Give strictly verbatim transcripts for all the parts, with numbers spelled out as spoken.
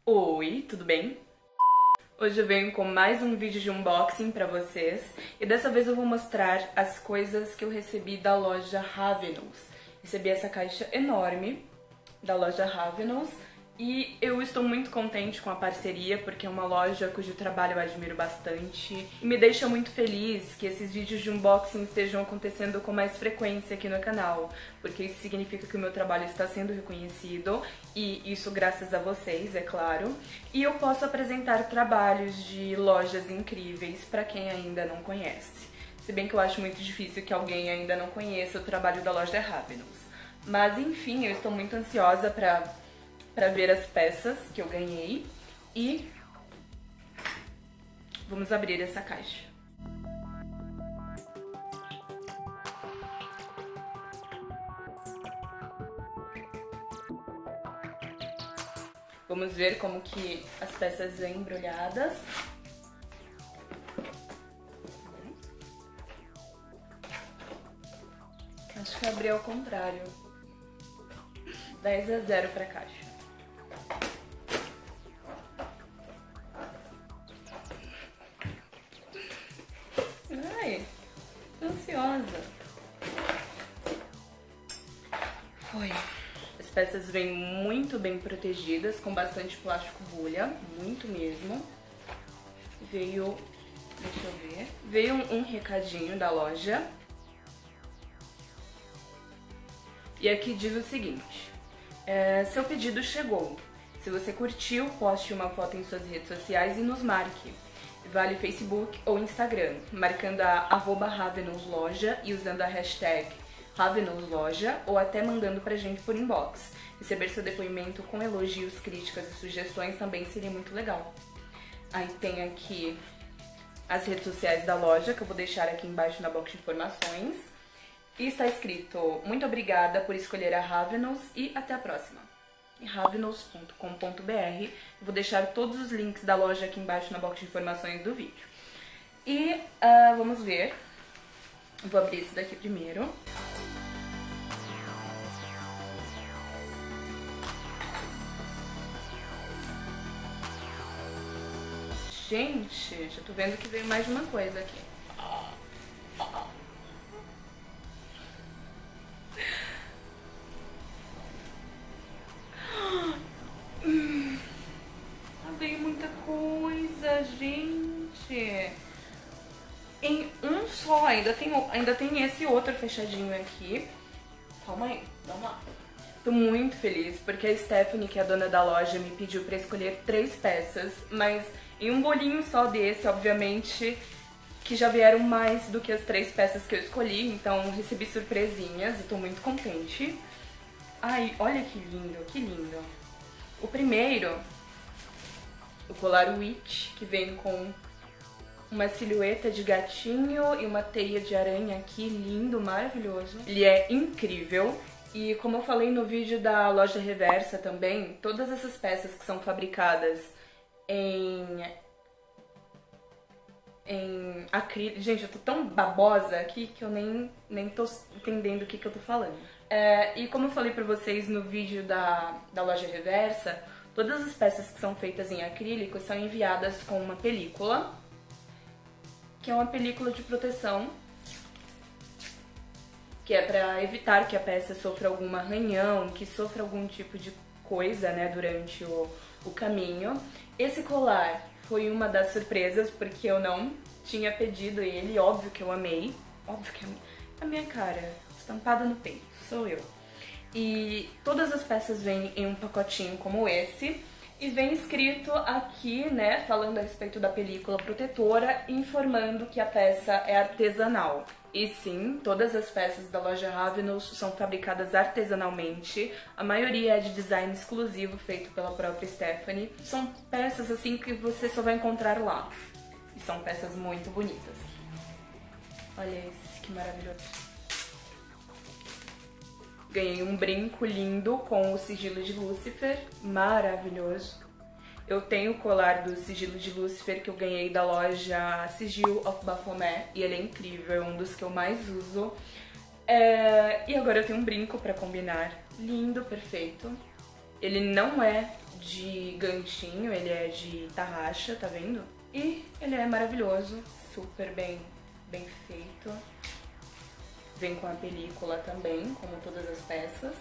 Oi, tudo bem? Hoje eu venho com mais um vídeo de unboxing pra vocês e dessa vez eu vou mostrar as coisas que eu recebi da loja Ravenous. Recebi essa caixa enorme da loja Ravenous e eu estou muito contente com a parceria porque é uma loja cujo trabalho eu admiro bastante e me deixa muito feliz que esses vídeos de unboxing estejam acontecendo com mais frequência aqui no canal, porque isso significa que o meu trabalho está sendo reconhecido e isso graças a vocês, é claro, e eu posso apresentar trabalhos de lojas incríveis para quem ainda não conhece. Se bem que eu acho muito difícil que alguém ainda não conheça o trabalho da loja Ravenous. Mas enfim, eu estou muito ansiosa para para ver as peças que eu ganhei e vamos abrir essa caixa. Vamos ver como que as peças vêm embrulhadas. Acho que eu abri ao contrário. dez a zero para a caixa. Ai, tô ansiosa. Foi. As peças vêm muito bem protegidas, com bastante plástico bolha, muito mesmo. Veio, deixa eu ver, veio um, um recadinho da loja. E aqui diz o seguinte: é, seu pedido chegou. Se você curtiu, poste uma foto em suas redes sociais e nos marque. Vale Facebook ou Instagram, marcando a arroba Ravenous Loja e usando a hashtag Ravenous Loja ou até mandando pra gente por inbox. Receber seu depoimento com elogios, críticas e sugestões também seria muito legal. Aí tem aqui as redes sociais da loja, que eu vou deixar aqui embaixo na box de informações. E está escrito: muito obrigada por escolher a Ravenous e até a próxima. ravenous ponto com ponto br. Vou deixar todos os links da loja aqui embaixo na box de informações do vídeo. E uh, vamos ver. Vou abrir esse daqui primeiro. Gente, já tô vendo que veio mais de uma coisa aqui. Veio muita coisa, gente. Em um só, ainda tem, ainda tem esse outro fechadinho aqui. Calma aí, vamos lá. Tô muito feliz porque a Stephanie, que é a dona da loja, me pediu pra escolher três peças, mas em um bolinho só desse, obviamente, que já vieram mais do que as três peças que eu escolhi, então recebi surpresinhas e tô muito contente. Ai, olha que lindo, que lindo. O primeiro, o colar Witch, que vem com uma silhueta de gatinho e uma teia de aranha aqui, lindo, maravilhoso. Ele é incrível e, como eu falei no vídeo da loja Reversa também, todas essas peças que são fabricadas em, em acrílico... Gente, eu tô tão babosa aqui que eu nem, nem tô entendendo o que, que eu tô falando. É, e como eu falei pra vocês no vídeo da, da loja Reversa, todas as peças que são feitas em acrílico são enviadas com uma película, que é uma película de proteção, que é para evitar que a peça sofra algum arranhão, que sofra algum tipo de coisa, né, durante o, o caminho. Esse colar foi uma das surpresas, porque eu não tinha pedido ele, óbvio que eu amei, óbvio que é a minha cara, estampada no peito, sou eu. E todas as peças vêm em um pacotinho como esse, e vem escrito aqui, né, falando a respeito da película protetora, informando que a peça é artesanal. E sim, todas as peças da loja Ravenous são fabricadas artesanalmente, a maioria é de design exclusivo feito pela própria Stephanie. São peças assim que você só vai encontrar lá, e são peças muito bonitas. Olha esse, que maravilhoso. Ganhei um brinco lindo com o sigilo de Lúcifer, maravilhoso. Eu tenho o colar do sigilo de Lúcifer que eu ganhei da loja Sigil of Baphomet e ele é incrível, é um dos que eu mais uso. É... E agora eu tenho um brinco pra combinar, lindo, perfeito. Ele não é de ganchinho, ele é de tarraxa, tá vendo? E ele é maravilhoso, super bem, bem feito. Vem com a película também, como todas as peças.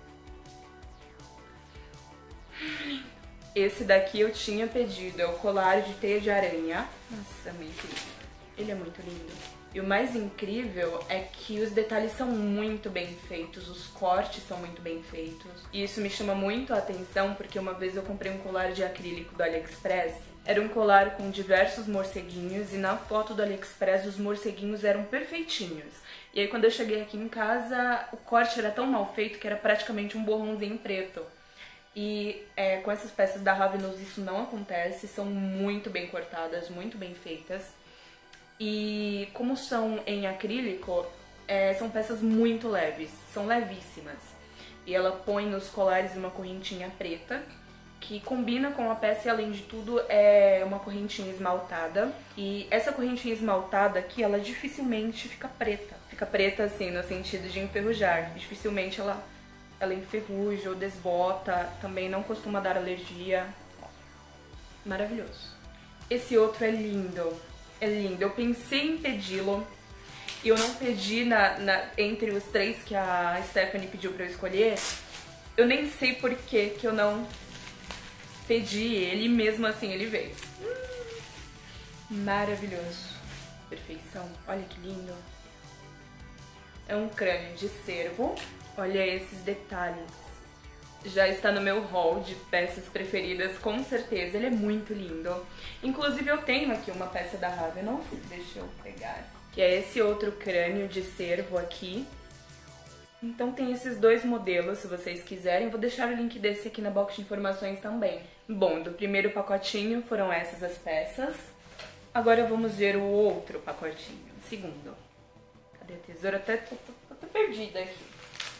Esse daqui eu tinha pedido, é o colar de teia de aranha. Nossa, muito lindo. Ele é muito lindo. E o mais incrível é que os detalhes são muito bem feitos, os cortes são muito bem feitos. E isso me chama muito a atenção porque uma vez eu comprei um colar de acrílico do AliExpress. Era um colar com diversos morceguinhos e na foto do AliExpress os morceguinhos eram perfeitinhos. E aí quando eu cheguei aqui em casa, o corte era tão mal feito que era praticamente um borrãozinho preto. E é, com essas peças da Ravenous isso não acontece, são muito bem cortadas, muito bem feitas. E como são em acrílico, é, são peças muito leves, são levíssimas. E ela põe nos colares uma correntinha preta, que combina com a peça e além de tudo é uma correntinha esmaltada. E essa correntinha esmaltada aqui, ela dificilmente fica preta. Fica preta assim, no sentido de enferrujar. Dificilmente ela, ela enferruja ou desbota, também não costuma dar alergia. Maravilhoso. Esse outro é lindo. É lindo. Eu pensei em pedi-lo e eu não pedi na, na, entre os três que a Stephanie pediu pra eu escolher. Eu nem sei por que que eu não pedi ele, mesmo assim ele veio. Hum, maravilhoso. Perfeição. Olha que lindo. É um crânio de cervo. Olha esses detalhes. Já está no meu haul de peças preferidas, com certeza. Ele é muito lindo. Inclusive eu tenho aqui uma peça da Ravenous, deixa eu pegar. Que é esse outro crânio de cervo aqui. Então tem esses dois modelos, se vocês quiserem. Vou deixar o link desse aqui na box de informações também. Bom, do primeiro pacotinho foram essas as peças. Agora vamos ver o outro pacotinho, o segundo. Cadê a tesoura? Até tô, tô, tô, tô perdida aqui.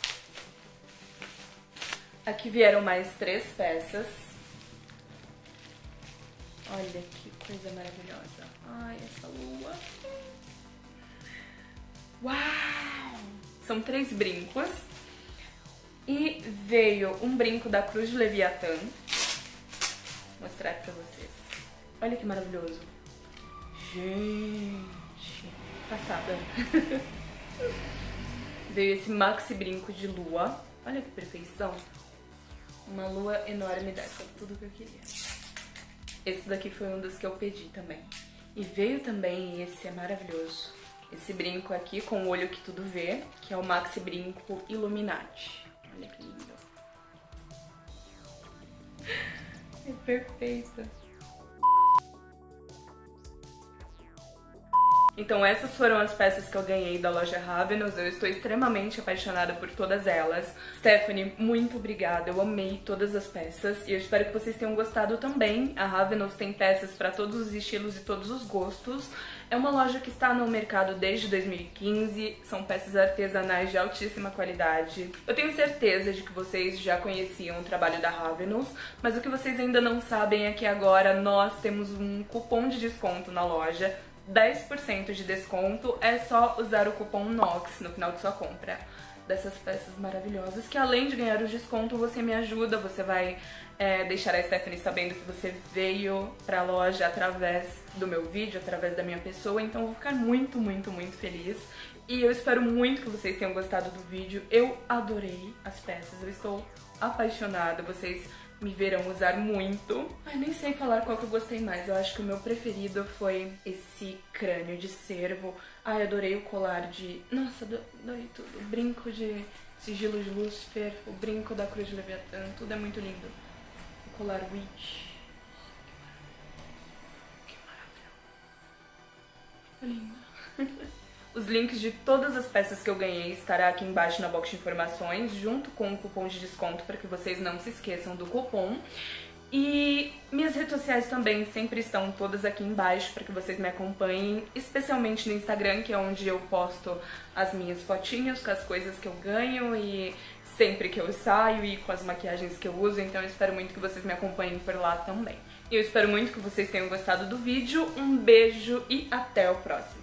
Aqui vieram mais três peças. Olha que coisa maravilhosa. Ai, essa lua. Uau! São três brincos. E veio um brinco da Cruz de Leviatã. Vou mostrar pra vocês. Olha que maravilhoso. Gente, passada. Veio esse maxi brinco de lua. Olha que perfeição. Uma lua enorme dessa, tudo que eu queria. Esse daqui foi um dos que eu pedi também. E veio também, esse é maravilhoso, esse brinco aqui com o olho que tudo vê, que é o Maxi Brinco Illuminati. Olha que lindo. É perfeito. Então essas foram as peças que eu ganhei da loja Ravenous, eu estou extremamente apaixonada por todas elas. Stephanie, muito obrigada, eu amei todas as peças e eu espero que vocês tenham gostado também. A Ravenous tem peças para todos os estilos e todos os gostos. É uma loja que está no mercado desde dois mil e quinze, são peças artesanais de altíssima qualidade. Eu tenho certeza de que vocês já conheciam o trabalho da Ravenous, mas o que vocês ainda não sabem é que agora nós temos um cupom de desconto na loja. dez por cento de desconto, é só usar o cupom NOX no final de sua compra dessas peças maravilhosas, que além de ganhar o desconto, você me ajuda, você vai é, deixar a Stephanie sabendo que você veio pra loja através do meu vídeo, através da minha pessoa, então eu vou ficar muito, muito, muito feliz. E eu espero muito que vocês tenham gostado do vídeo, eu adorei as peças, eu estou apaixonada, vocês me verão usar muito. Ai, nem sei falar qual que eu gostei mais. Eu acho que o meu preferido foi esse crânio de cervo. Ai, adorei o colar de... Nossa, adorei tudo. O brinco de sigilo de Lúcifer, o brinco da Cruz de Leviatã, tudo é muito lindo. O colar Witch. Que maravilha. Que lindo. Os links de todas as peças que eu ganhei estará aqui embaixo na box de informações, junto com o cupom de desconto, para que vocês não se esqueçam do cupom. E minhas redes sociais também sempre estão todas aqui embaixo para que vocês me acompanhem, especialmente no Instagram, que é onde eu posto as minhas fotinhas com as coisas que eu ganho e sempre que eu saio e com as maquiagens que eu uso, então eu espero muito que vocês me acompanhem por lá também. E eu espero muito que vocês tenham gostado do vídeo, um beijo e até o próximo!